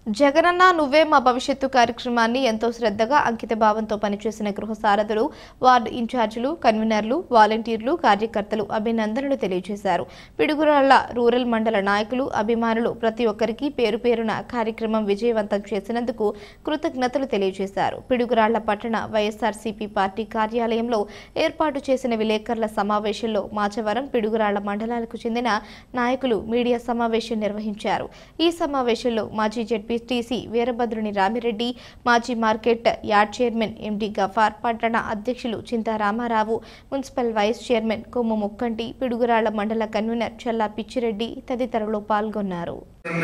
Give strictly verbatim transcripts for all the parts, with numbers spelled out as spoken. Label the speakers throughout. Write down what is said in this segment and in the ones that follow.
Speaker 1: జగనన్న నువ్వే మా భవిష్యత్తు కార్యక్రమాన్ని ఎంతో శ్రద్ధగా అంకిత భావంతో పనిచేసిన గృహ సారథులు, వార్డు ఇన్ఛార్జీలు, కన్వీనర్లు, వాలంటీర్లు, కార్యకర్తలు అభినందనలు తెలియజేశారు. పిడుగురాళ్ల రూరల్ మండల నాయకులు, అభిమానులు ప్రతి ఒక్కరికి పేరు పేరున కార్యక్రమం విజయవంతం చేసినందుకు కృతజ్ఞతలు తెలియజేశారు. పిడుగురాళ్ల పట్టణ వైఎస్ఆర్సీపీ పార్టీ కార్యాలయంలో ఏర్పాటు చేసిన విలేకరుల సమావేశంలో మాచవరం, పిడుగురాళ్ల మండలాలకు చెందిన నాయకులు మీడియా సమావేశం నిర్వహించారు. ఈ సమావేశంలో మాజీ జెడ్పీ టీసీ వీరభద్రుని రామిరెడ్డి, మాజీ market yard chairman MD Gaffar, పట్టణ అధ్యక్షులు Chinta Ramarao, municipal vice chairman Kommu Mukkanti, Piduguralla మండల కన్వీనర్ చల్లా పిచ్చిరెడ్డి తదితరులు పాల్గొన్నారు.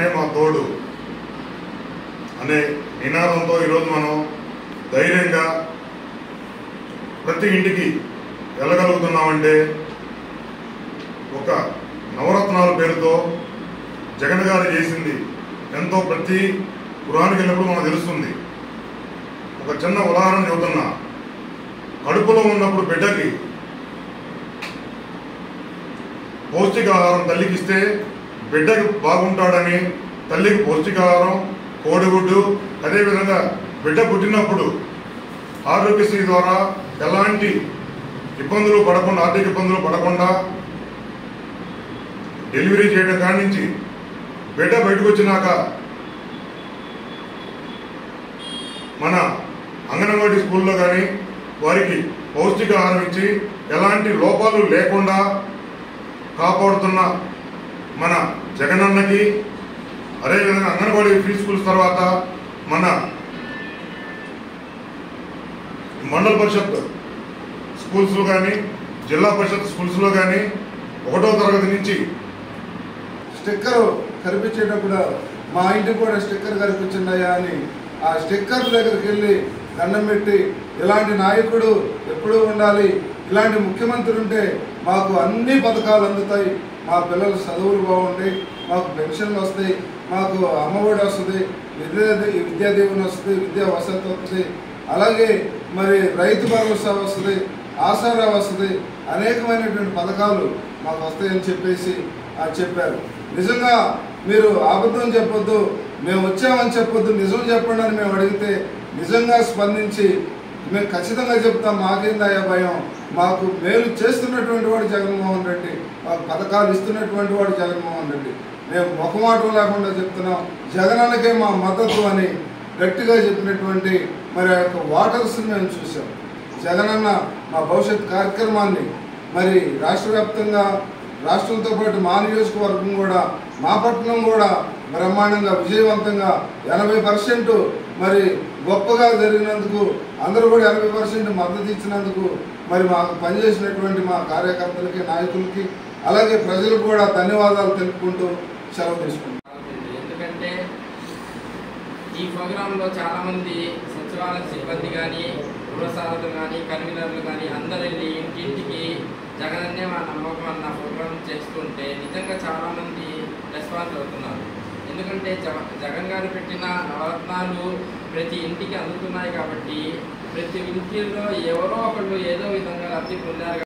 Speaker 2: ధైర్యంగా ప్రతి ఇంటికి వెళ్ళగలుగుతున్నామంటే ఒక నవరత్నాల పేరుతో జగన్ గారు చేసింది ఎంతో ప్రతి పురానికి వెళ్ళినప్పుడు మనకు తెలుస్తుంది. ఒక చిన్న ఉదాహరణ చెబుతున్నా. కడుపులో ఉన్నప్పుడు బిడ్డకి పౌష్టికాహారం తల్లికి ఇస్తే బిడ్డకి బాగుంటాడని తల్లికి పౌష్టికాహారం, కోడిగుడ్డు, అదేవిధంగా బిడ్డ పుట్టినప్పుడు ఆరోగ్యశ్రీ ద్వారా ఎలాంటి ఇబ్బందులు పడకుండా ఆర్థిక ఇబ్బందులు పడకుండా డెలివరీ చేయడం కాడి నుంచి బిడ్డ బయటకు వచ్చినాక మన అంగన్వాడీ స్కూల్లో కానీ వారికి పౌష్టికాహారం ఇచ్చి ఎలాంటి లోపాలు లేకుండా కాపాడుతున్న మన జగనన్నకి, అదేవిధంగా అంగన్వాడీ ఫ్రీ స్కూల్స్ తర్వాత మన మండల పరిషత్ స్కూల్స్లో కానీ జిల్లా పరిషత్ స్కూల్స్లో కానీ ఒకటో తరగతి నుంచి
Speaker 3: స్టిక్కర్ కనిపించేటప్పుడు మా ఇంటికి కూడా స్టిక్కర్ కనిపించిందయ్యా అని ఆ స్టిక్కర్ దగ్గరికి వెళ్ళి దండం పెట్టి ఇలాంటి నాయకుడు ఎప్పుడూ ఉండాలి, ఇలాంటి ముఖ్యమంత్రి ఉంటే మాకు అన్ని పథకాలు అందుతాయి, మా పిల్లల చదువులు బాగుంటాయి, మాకు పెన్షన్లు వస్తాయి, మాకు అమ్మఒడి వస్తుంది, విద్యా విద్యా దీవెన వస్తుంది, విద్యా వసతి వస్తుంది, అలాగే మరి రైతు భరోసా వస్తుంది, ఆసరా వస్తుంది, అనేకమైనటువంటి పథకాలు మాకు వస్తాయని చెప్పేసి చెప్పారు. నిజంగా మీరు అబద్ధం చెప్పొద్దు, మేము వచ్చామని చెప్పొద్దు, నిజం చెప్పండి అని మేము అడిగితే నిజంగా స్పందించి మేము ఖచ్చితంగా చెప్తాం, మాకేందయ్యా భయం, మాకు మేలు చేస్తున్నటువంటి వాడు జగన్మోహన్ రెడ్డి, మాకు పథకాలు ఇస్తున్నటువంటి వాడు జగన్మోహన్ రెడ్డి, మేము మొహమాటం లేకుండా చెప్తున్నాం, జగనన్నకే మా మద్దతు అని గట్టిగా చెప్పినటువంటి మరి ఆ యొక్క వాటర్స్ని మేము చూసాం. జగనన్న మా భవిష్యత్ కార్యక్రమాన్ని మరి రాష్ట్ర వ్యాప్తంగా రాష్ట్రంతో పాటు మా నియోజకవర్గం కూడా, మా పట్టణం కూడా బ్రహ్మాండంగా విజయవంతంగా ఎనభై పర్సెంట్ మరి గొప్పగా జరిగినందుకు, అందరూ కూడా ఎనభై పర్సెంట్ మద్దతు ఇచ్చినందుకు మరి మాకు పనిచేసినటువంటి మా కార్యకర్తలకి, నాయకులకి, అలాగే ప్రజలకు కూడా ధన్యవాదాలు తెలుపుకుంటూ సెలవు తీసుకుంటాం.
Speaker 4: ఎందుకంటే ఈ ప్రోగ్రాంలో చాలామంది సచివాలయ సిబ్బంది కానీ, గృహసారథులు కానీ, కన్వీనర్లు కానీ అందరూ ఇంటింటికి జగనన్నే మా నమ్మకం అన్న ప్రోగ్రాం చేస్తుంటే నిజంగా చాలామంది రెస్పాన్స్ అవుతున్నారు. ఎందుకంటే జగన్ గారు పెట్టిన నవరత్నాలు ప్రతి ఇంటికి అందుతున్నాయి కాబట్టి ప్రతి ఇంటిలో ఎవరో ఒకళ్ళు ఏదో విధంగా లబ్ధి పొందారు.